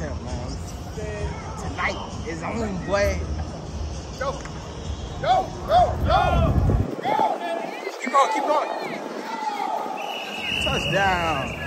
man. Tonight is on, boy. Go. Go. Go. Go. Go. Keep going. Keep going. Touchdown.